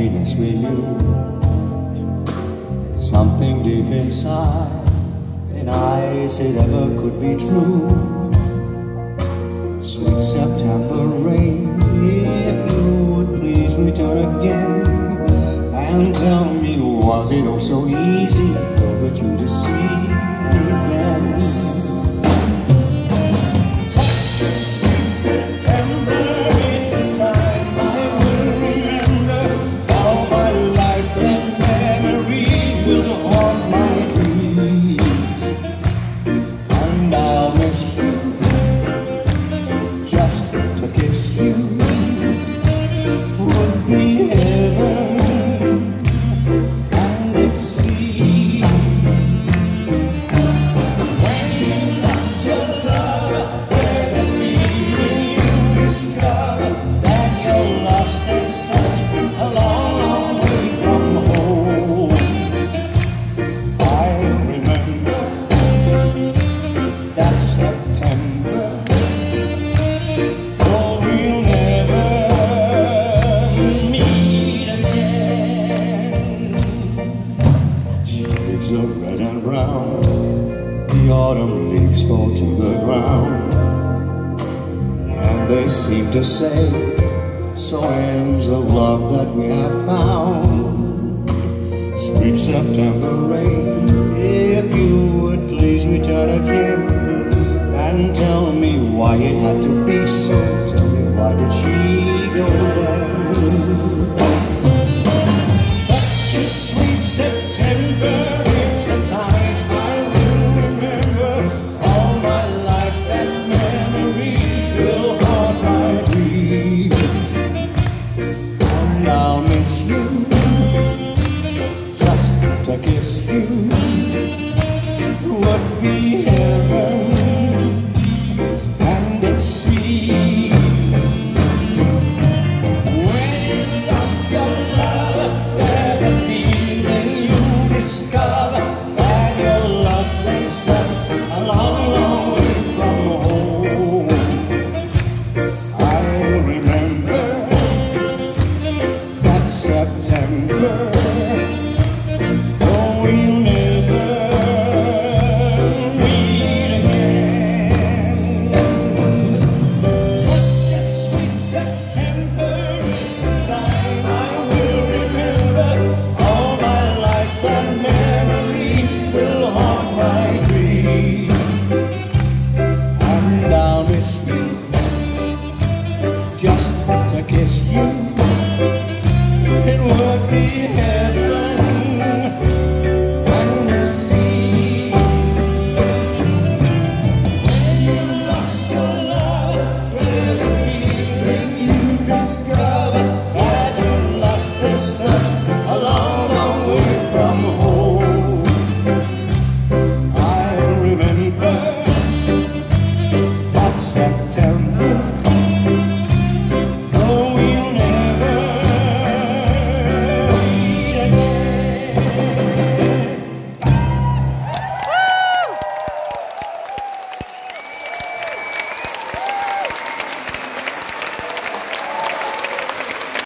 happiness we knew. Something deep inside, in eyes it ever could be true. Sweet September rain, if you would please return again and tell me, was it oh so easy for you to see them? Such a sweet September is a time I will remember. All my life and memory will haunt my dream, and I'll miss you just to kiss you. Would be heaven, and it's sweet. When you lost your love, there's a feeling you discover that you're lost in such a long, long way from home. I remember that September. Oh, we'll never meet again. Shades of red and brown, the autumn leaves fall to the ground, and they seem to say, so ends the love that we have found. Sweet September rain, if you would please return again and tell me why it had to be so. Tell me, why did she go then? Such a sweet September, it's a time I will remember. All my life that memory will haunt my dream, and I'll miss you just to kiss you. Would be heaven, and it's sweet. When you lost your love, there's a feeling you discover that you're lost in such a long, long way from home. I remember that September. Oh, we'll never meet again. Such a sweet September is a time I will remember. All my life that memory will haunt my dream, and I'll miss you just to kiss you.